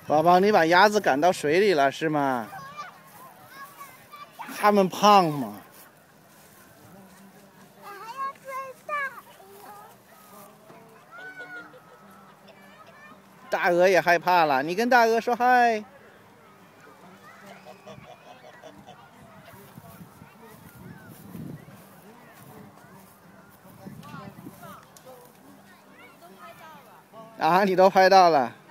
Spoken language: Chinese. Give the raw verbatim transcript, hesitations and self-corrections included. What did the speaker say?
宝宝，你把鸭子赶到水里了是吗？它们胖吗？ 我还要追大鹅。 大鹅也害怕了，你跟大鹅说嗨。啊，你都拍到了。